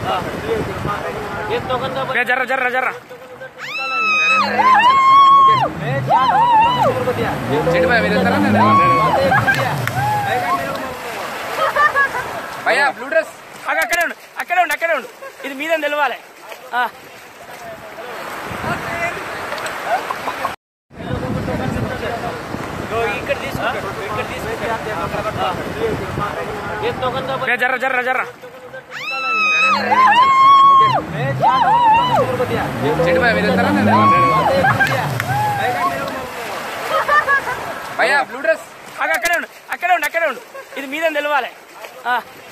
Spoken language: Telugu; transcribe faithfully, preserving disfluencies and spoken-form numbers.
జర్ర జర్ర జర్ర భయ్యా బ్లూ డ్రెస్ అక్కడే ఉండు అక్కడే ఉండు అక్కడే ఉండు ఇది మీదని తెలవాలి. ఇక్కడ తీసుకుంటాడు ఇక్కడ తీసుకుంటా జర్ర జర్ర జర్ర భయ్యా బ్లూ డ్రెస్ అక్కడే ఉండు అక్కడే ఉండు అక్కడే ఉండు ఇది మీదని తెలవాలి.